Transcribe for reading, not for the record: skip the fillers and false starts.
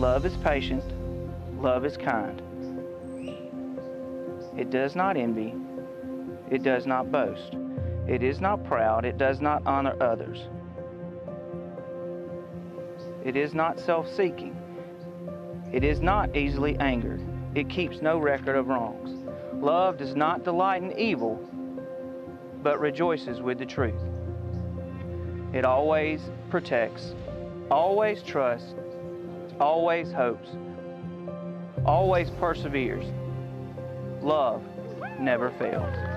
Love is patient. Love is kind. It does not envy. It does not boast. It is not proud. It does not honor others. It is not self-seeking. It is not easily angered. It keeps no record of wrongs. Love does not delight in evil, but rejoices with the truth. It always protects, always trusts, always hopes, always perseveres. Love never fails.